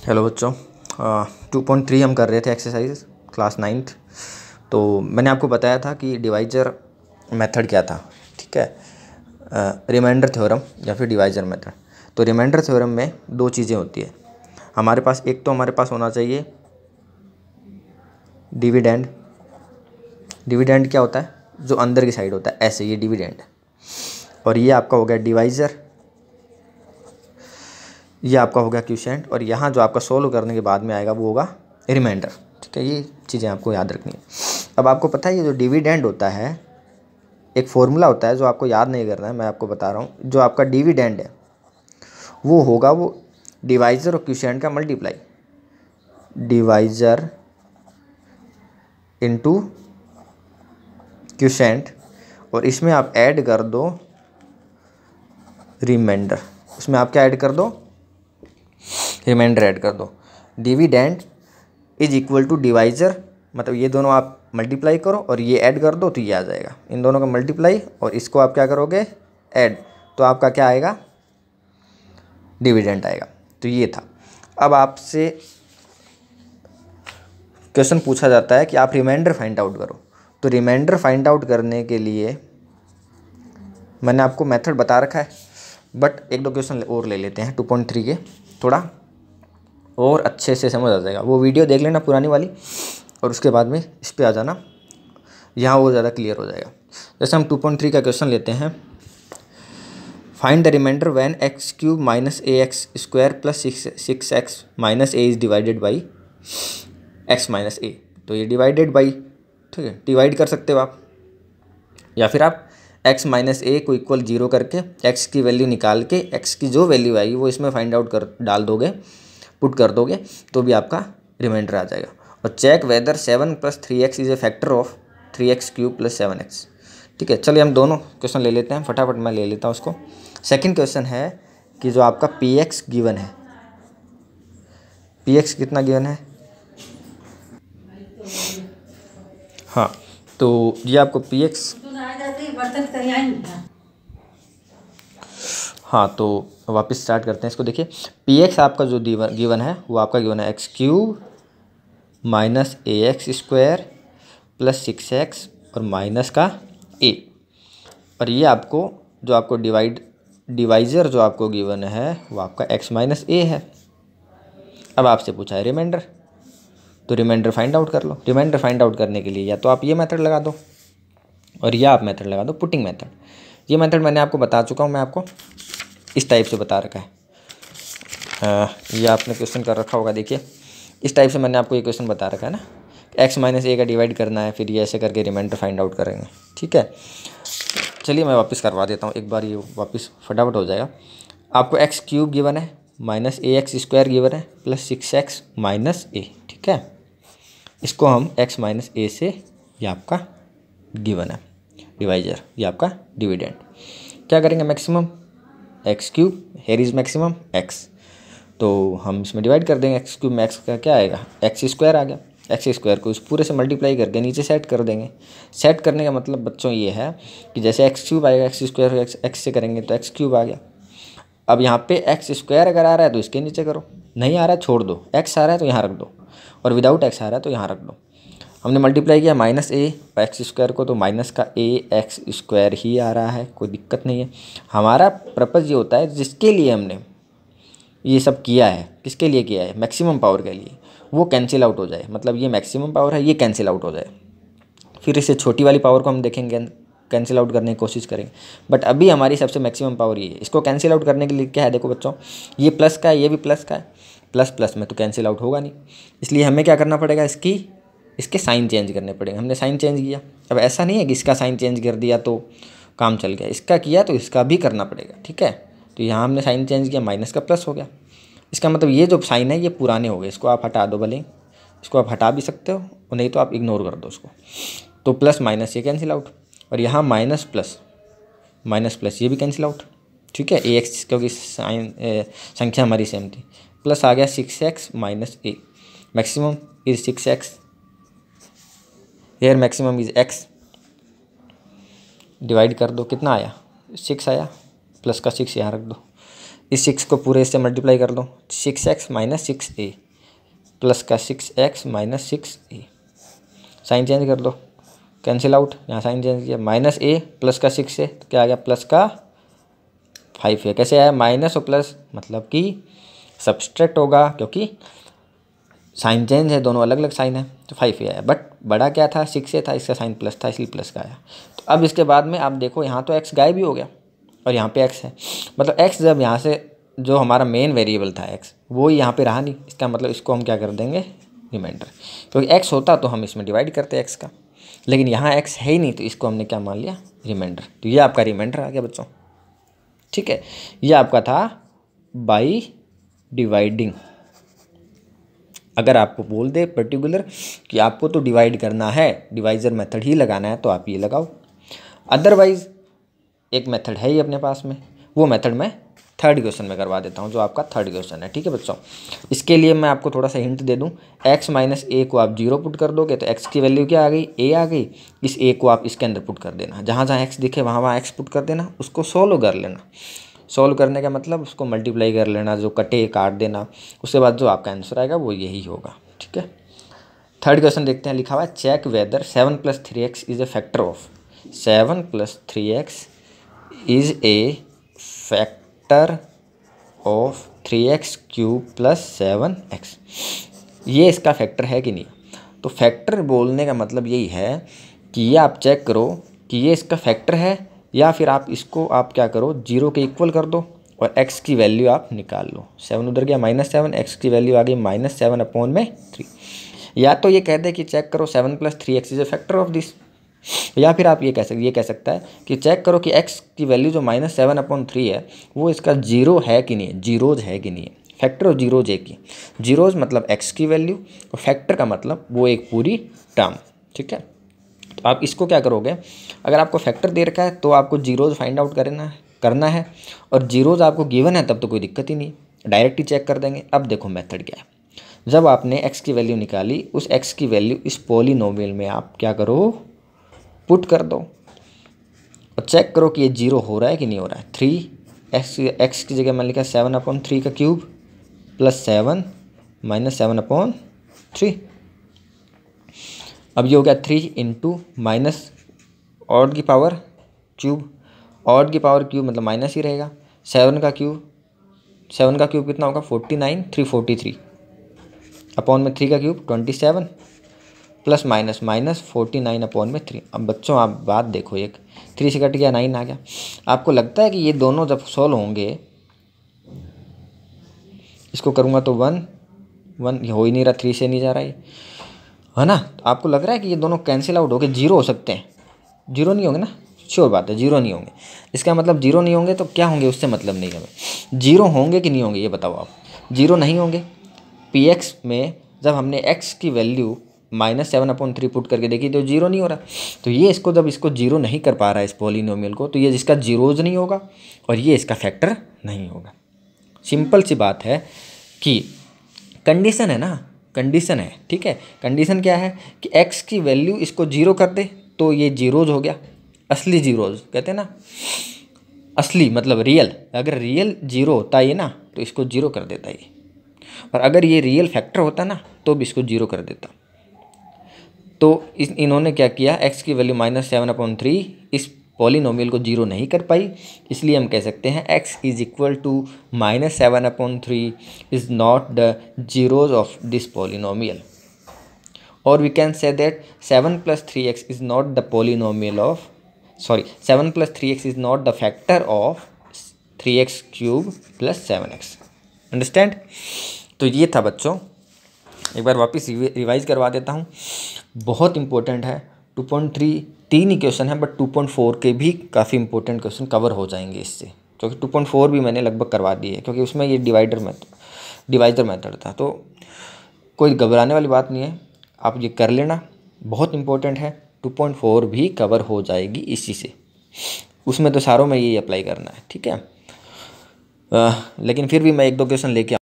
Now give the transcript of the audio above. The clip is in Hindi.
हेलो बच्चों, 2.3 हम कर रहे थे एक्सरसाइज क्लास 9th। तो मैंने आपको बताया था कि डिवाइजर मेथड क्या था, ठीक है। रिमाइंडर थ्योरम या फिर डिवाइजर मेथड। तो रिमाइंडर थ्योरम में दो चीज़ें होती है हमारे पास। एक तो हमारे पास होना चाहिए डिविडेंड। डिविडेंड क्या होता है? जो अंदर की साइड होता है, ऐसे ये डिविडेंड। और ये आपका हो गया डिवाइजर, ये आपका हो गया क्वोशिएंट। और यहाँ जो आपका सोल्व करने के बाद में आएगा वो होगा रिमाइंडर, ठीक है। ये चीज़ें आपको याद रखनी है। अब आपको पता है ये जो डिविडेंड होता है, एक फॉर्मूला होता है जो आपको याद नहीं करना है, मैं आपको बता रहा हूँ। जो आपका डिविडेंड है वो होगा वो डिवाइजर और क्वोशिएंट का मल्टीप्लाई, डिवाइजर इनटू क्वोशिएंट, और इसमें आप ऐड कर दो रिमाइंडर। इसमें आप क्या ऐड कर दो? रिमाइंडर ऐड कर दो। Dividend is equal to divisor, मतलब ये दोनों आप मल्टीप्लाई करो और ये ऐड कर दो तो ये आ जाएगा। इन दोनों का मल्टीप्लाई और इसको आप क्या करोगे? ऐड, तो आपका क्या आएगा? डिविडेंड आएगा। तो ये था। अब आपसे क्वेश्चन पूछा जाता है कि आप रिमाइंडर फाइंड आउट करो। तो रिमाइंडर फाइंड आउट करने के लिए मैंने आपको मेथड बता रखा है, बट एक दो क्वेश्चन और ले लेते हैं 2.3 के, थोड़ा और अच्छे से समझ आ जाएगा। वो वीडियो देख लेना पुरानी वाली, और उसके बाद में इस पे आ जाना, यहाँ वो ज़्यादा क्लियर हो जाएगा। जैसे हम 2.3 का क्वेश्चन लेते हैं, find the remainder when x cube minus a x square plus 6x minus a is divided by x minus a. तो ये डिवाइडेड बाई, ठीक है, डिवाइड कर सकते हो आप, या फिर आप x माइनस ए को इक्वल 0 करके x की वैल्यू निकाल के x की जो वैल्यू आएगी वो इसमें फाइंड आउट कर डाल दोगे, पुट कर दोगे, तो भी आपका रिमाइंडर आ जाएगा। और check whether 7 + 3x is a factor of 3x cube plus 7x। ठीक है, चलिए हम दोनों क्वेश्चन ले लेते हैं, फटाफट मैं ले लेता हूँ उसको। सेकंड क्वेश्चन है कि जो आपका px गिवन है, px कितना गिवन है? हाँ, तो ये आपको px, हाँ तो वापस स्टार्ट करते हैं इसको। देखिए px आपका जो गिवन है वो आपका गिवन है x³ minus ax² plus 6x और माइनस का a। और ये आपको जो आपको डिवाइजर जो आपको गिवन है वो आपका x माइनस a है। अब आपसे पूछा है रिमाइंडर, तो रिमाइंडर फाइंड आउट कर लो। रिमाइंडर फाइंड आउट करने के लिए या तो आप ये मेथड लगा दो और या आप मेथड लगा दो पुटिंग मेथड। ये मेथड मैंने आपको बता चुका हूँ, मैं आपको इस टाइप से बता रखा है। ये आपने क्वेश्चन कर रखा होगा, देखिए इस टाइप से मैंने आपको ये क्वेश्चन बता रखा है ना, x माइनस ए का डिवाइड करना है, फिर ये ऐसे करके रिमाइंडर फाइंड आउट करेंगे। ठीक है, चलिए मैं वापस करवा देता हूँ एक बार, ये वापस फटाफट हो जाएगा। आपको x³ गिवन है, माइनस ax² गिवन है, प्लस 6x माइनस a। ठीक है, इसको हम x माइनस a से, ये आपका गिवन है डिवाइजर, ये आपका डिविडेंड। क्या करेंगे? Maximum x³ here is maximum x, तो हम इसमें डिवाइड कर देंगे। x³ में x का क्या आएगा? x² आ गया। x² को इस पूरे से मल्टीप्लाई करके नीचे सेट कर देंगे। सेट करने का मतलब बच्चों ये है कि जैसे x³ आएगा, x² x से करेंगे तो x³ आ गया। अब यहाँ पे x² अगर आ रहा है तो इसके नीचे करो, नहीं आ रहा है छोड़ दो, x आ रहा है तो यहाँ रख दो, और विदाउट x आ रहा है तो यहाँ रख दो। हमने मल्टीप्लाई किया माइनस a x² को, तो माइनस का ax² ही आ रहा है, कोई दिक्कत नहीं है। हमारा पर्पज़ ये होता है जिसके लिए हमने ये सब किया है, किसके लिए किया है? मैक्सिमम पावर के लिए, वो कैंसिल आउट हो जाए। मतलब ये मैक्सिमम पावर है, ये कैंसिल आउट हो जाए, फिर इससे छोटी वाली पावर को हम देखेंगे, कैंसिल आउट करने की कोशिश करेंगे। बट अभी हमारी सबसे मैक्सिमम पावर ये है। इसको कैंसिल आउट करने के लिए क्या है? देखो बच्चों, ये प्लस का है, ये भी प्लस का है, प्लस प्लस में तो कैंसिल आउट होगा नहीं, इसलिए हमें क्या करना पड़ेगा? इसके साइन चेंज करने पड़ेंगे। हमने साइन चेंज किया। अब ऐसा नहीं है कि इसका साइन चेंज कर दिया तो काम चल गया, इसका किया तो इसका भी करना पड़ेगा। ठीक है, तो यहाँ हमने साइन चेंज किया, माइनस का प्लस हो गया। इसका मतलब ये जो साइन है ये पुराने हो गए, इसको आप हटा दो, भले इसको आप हटा भी सकते हो और नहीं तो आप इग्नोर कर दो उसको। तो प्लस माइनस ये कैंसिल आउट, और यहाँ माइनस प्लस ये भी कैंसिल आउट। ठीक है, ax क्योंकि साइन संख्या हमारी सेम थी। प्लस आ गया 6x minus a, maximum is 6x, here maximum is x। Divide कर दो, कितना आया? 6 आया, प्लस का 6 यहाँ रख दो, इस 6 को पूरे इससे मल्टीप्लाई कर लो, 6x माइनस 6a प्लस का 6x minus 6a, sign change कर दो, कैंसिल आउट, यहाँ साइन चेंज किया, माइनस a प्लस का 6a तो क्या आ गया प्लस का 5a। कैसे आया माइनस और प्लस, मतलब कि सब्सट्रैक्ट होगा क्योंकि साइन चेंज है, दोनों अलग अलग साइन है, तो 5a आया। बट बड़ा क्या था 6a था, इसका साइन प्लस था इसलिए प्लस का आया। तो अब इसके बाद में आप देखो यहाँ तो x गायब भी हो गया और यहाँ पे x है, मतलब x जब यहाँ से जो हमारा मेन वेरिएबल था x वो यहाँ पे रहा नहीं, इसका मतलब इसको हम क्या कर देंगे रिमाइंडर, क्योंकि x होता तो हम इसमें डिवाइड करते x का, लेकिन यहाँ x है ही नहीं तो इसको हमने क्या मान लिया रिमाइंडर। तो ये आपका रिमाइंडर आ गया बच्चों, ठीक है। ये आपका था बाई डिवाइडिंग। अगर आपको बोल दे पर्टिकुलर कि आपको तो डिवाइड करना है, डिवाइजर मेथड ही लगाना है, तो आप ये लगाओ। अदरवाइज एक मेथड है ही अपने पास में, वो मेथड मैं थर्ड क्वेश्चन में करवा देता हूँ, जो आपका थर्ड क्वेश्चन है, ठीक है बच्चों। इसके लिए मैं आपको थोड़ा सा हिंट दे दूँ, x माइनस a को आप 0 पुट कर दोगे तो x की वैल्यू क्या आ गई a आ गई। इस a को आप इसके अंदर पुट कर देना, जहाँ जहाँ x दिखे वहाँ वहाँ x पुट कर देना, उसको सोल्व कर लेना। सोल्व करने का मतलब उसको मल्टीप्लाई कर लेना, जो कटे काट देना, उसके बाद जो आपका आंसर आएगा वो यही होगा, ठीक है। थर्ड क्वेश्चन देखते हैं, लिखा हुआ है check whether 7 + 3x is a factor of, 7 + 3x is a factor of 3x³ + 7x। ये इसका फैक्टर है कि नहीं। तो फैक्टर बोलने का मतलब यही है कि ये आप चेक करो कि ये इसका फैक्टर है, या फिर आप इसको आप क्या करो 0 के इक्वल कर दो और x की वैल्यू आप निकाल लो। 7 उधर गया -7, x की वैल्यू आ गई -7/3। या तो ये कह दे कि चेक करो 7 + 3x is a factor of this, या फिर आप ये कह सकता है कि चेक करो कि x की वैल्यू जो -7/3 है वो इसका 0 है कि नहीं है, जीरोज है कि नहीं है। फैक्टर ऑफ जीरोज एक ही, जीरोज मतलब x की वैल्यू और फैक्टर का मतलब वो एक पूरी टर्म, ठीक है। तो आप इसको क्या करोगे, अगर आपको फैक्टर दे रखा है तो आपको जीरोज फाइंड आउट करना है और जीरोज आपको गिवन है तब तो कोई दिक्कत ही नहीं, डायरेक्ट ही चेक कर देंगे। अब देखो मेथड क्या है, जब आपने x की वैल्यू निकाली उस x की वैल्यू इस पॉलिनोमियल में आप क्या करो पुट कर दो और चेक करो कि ये 0 हो रहा है कि नहीं हो रहा है। 3x की जगह मैंने लिखा 7/3³ + 7 - 7/3। अब ये हो गया 3 × माइनस ऑड की पावर क्यूब, ऑड की पावर क्यूब मतलब माइनस ही रहेगा। 7 का क्यूब कितना होगा 49, 343 अपॉन में 3 का क्यूब 27 प्लस माइनस -49/3। अब बच्चों आप बात देखो, एक 3 से कट गया 9 आ गया। आपको लगता है कि ये दोनों जब सॉल्व होंगे, इसको करूँगा तो 1 हो ही नहीं रहा, 3 से नहीं जा रहा है ना। तो आपको लग रहा है कि ये दोनों कैंसिल आउट होके 0 हो सकते हैं, 0 नहीं होंगे ना, श्योर बात है 0 नहीं होंगे। इसका मतलब 0 नहीं होंगे तो क्या होंगे उससे मतलब नहीं हमें, 0 होंगे कि नहीं होंगे ये बताओ आप। 0 नहीं होंगे, px में जब हमने x की वैल्यू -7/3 पुट करके देखी तो 0 नहीं हो रहा। तो ये इसको जब इसको 0 नहीं कर पा रहा है इस पॉलिनोमियल को, तो ये जिसका जीरोज नहीं होगा और ये इसका फैक्टर नहीं होगा। सिंपल सी बात है कि कंडीशन है ना, कंडीशन है, ठीक है। कंडीशन क्या है कि x की वैल्यू इसको 0 कर दे तो ये जीरोज हो गया, असली जीरोज कहते हैं ना, असली मतलब रियल। अगर रियल 0 होता ये ना तो इसको 0 कर देता ये, और अगर ये रियल फैक्टर होता ना तो भी इसको 0 कर देता। तो इन्होंने क्या किया, x की वैल्यू -7/3 इस पॉलिनोमियल को 0 नहीं कर पाई, इसलिए हम कह सकते हैं x = -7/3 is not the zeros of this polynomial, और we can say that 7 + 3x is not the polynomial of 7 + 3x is not the factor of 3x³ + 7x। Understand. तो ये था बच्चों, एक बार वापस रिवाइज करवा देता हूँ, बहुत इंपॉर्टेंट है। 2.3 3 ही क्वेश्चन है, बट 2.4 के भी काफ़ी इंपॉर्टेंट क्वेश्चन कवर हो जाएंगे इससे, क्योंकि 2.4 भी मैंने लगभग करवा दी है, क्योंकि उसमें ये डिवाइजर मेथड था। तो कोई घबराने वाली बात नहीं है, आप ये कर लेना, बहुत इंपॉर्टेंट है। 2.4 भी कवर हो जाएगी इसी से, उसमें तो सारों में यही अप्लाई करना है, ठीक है। लेकिन फिर भी मैं 1-2 क्वेश्चन लेके